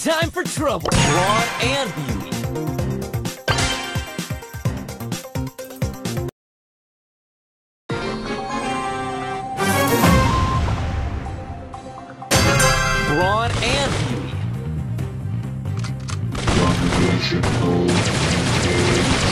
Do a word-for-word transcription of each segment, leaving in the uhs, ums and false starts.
time for trouble. Brawn and beauty. Brawn and beauty. Domination mode engaged.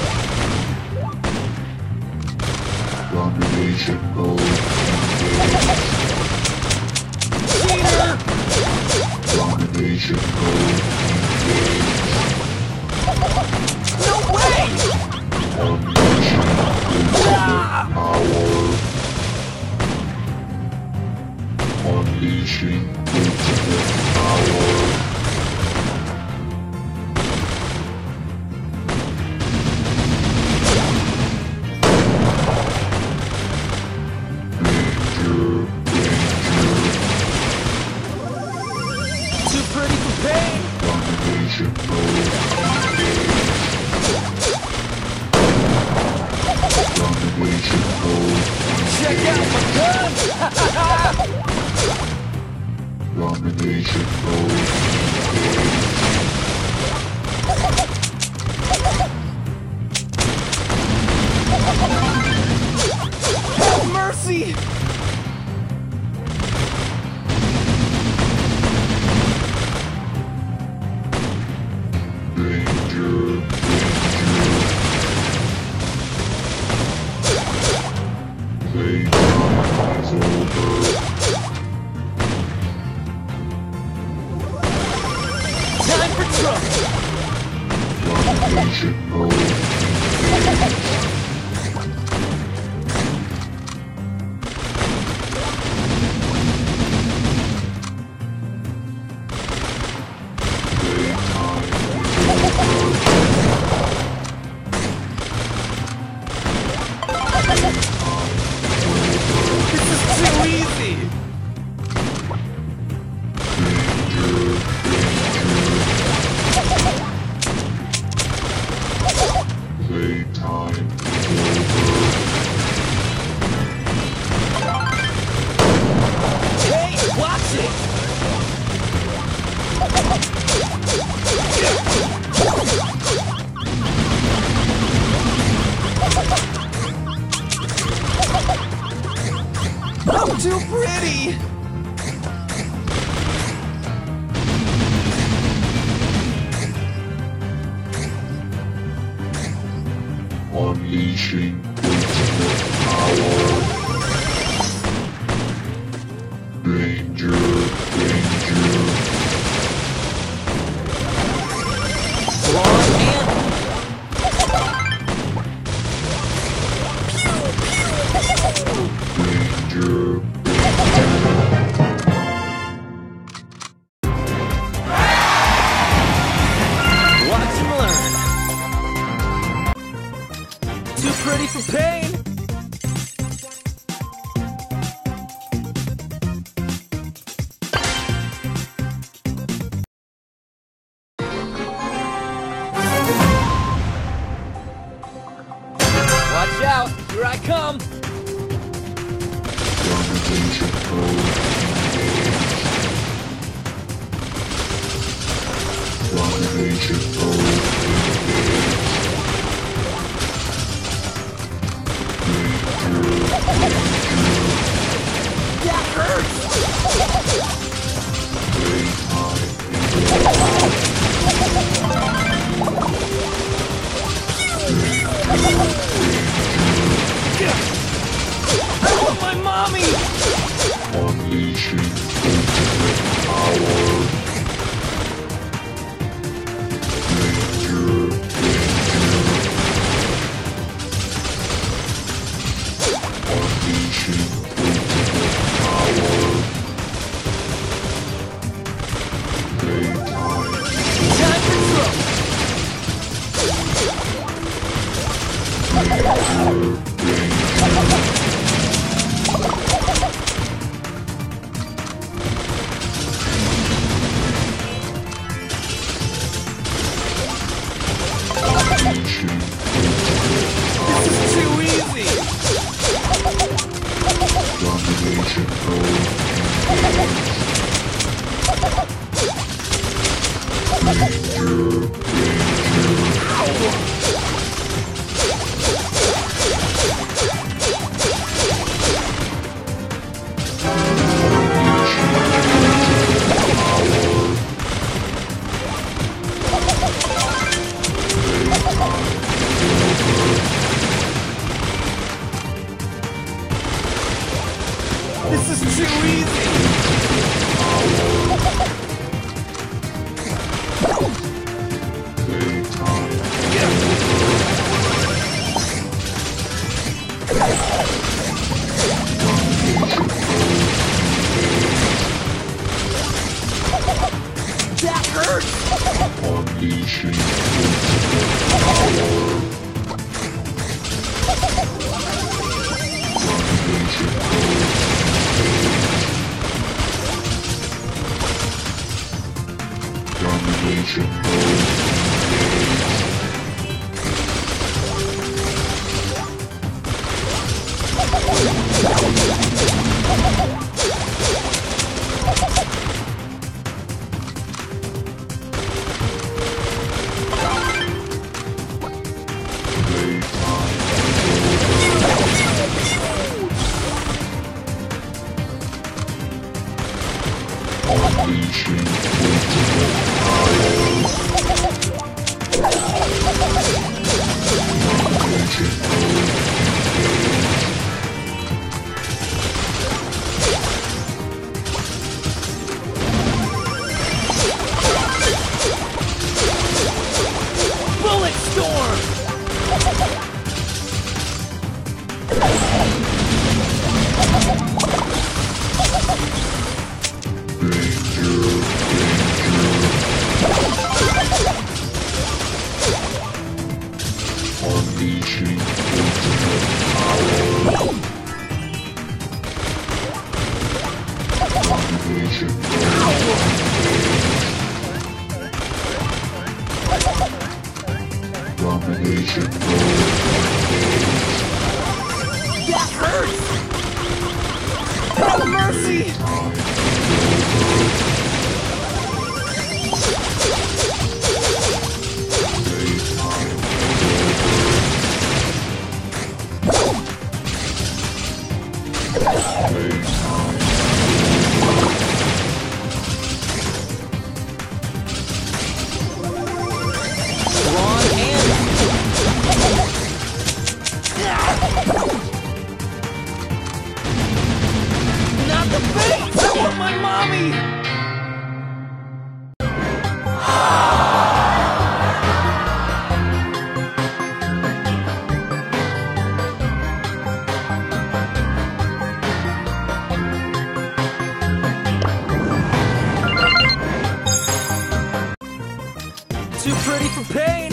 Domination mode engaged. Cheater! Domination mode engaged. No way! Unleashing ultimate power. Unleashing ultimate power. Danger, danger. Too pretty for pain! Domination mode engaged. Domination mode Check out my gun! Domination mode engaged. Have mercy! Danger, danger. Playtime is over. Time for trouble! Domination mode engaged. This is too easy! Playtime is over. Hey, watch it! I'm too pretty! Unleashing ultimate power. Danger, danger. Brawn and Danger, watch and learn. Too pretty for pain? Watch out, here I come! domination mode engaged. Domination mode engaged. Danger, danger. That hurts! Playtime is over. I want my mommy! Unleashing ultimate power. Danger, danger. Unleashing ultimate power. This is too easy! That hurts! Unleashing ultimate power. Domination mode. Unleashing ultimate power. Domination mode. Bullet storm! Unleashing ultimate power. Domination mode. Domination mode. That hurts! Have mercy! Ron and... Not the face! I want my mommy! Too pretty for pain!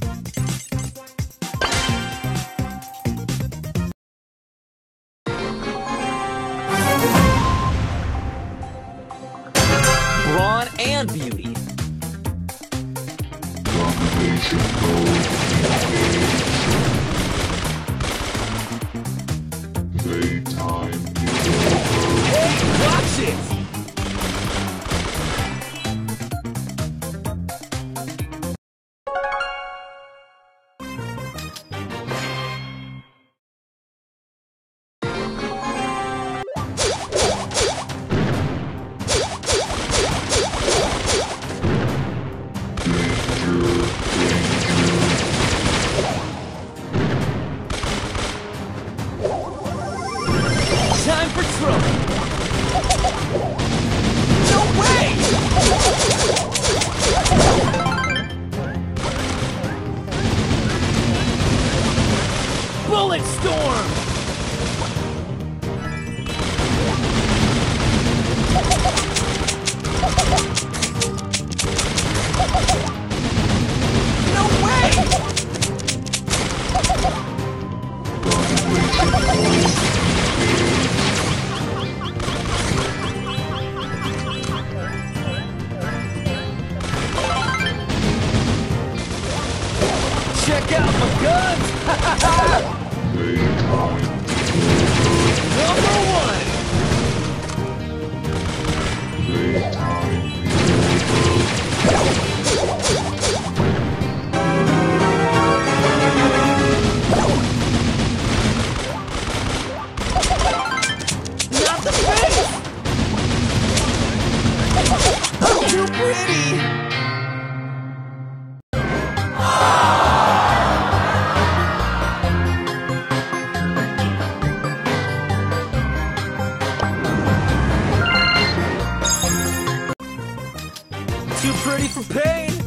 Brawn and beauty. Domination mode. Playtime is over. Hey, watch it! Time for trouble! No way! Bullet storm! No way! Check out my guns! Playtime Number one! Playtime is over. Pretty for pain.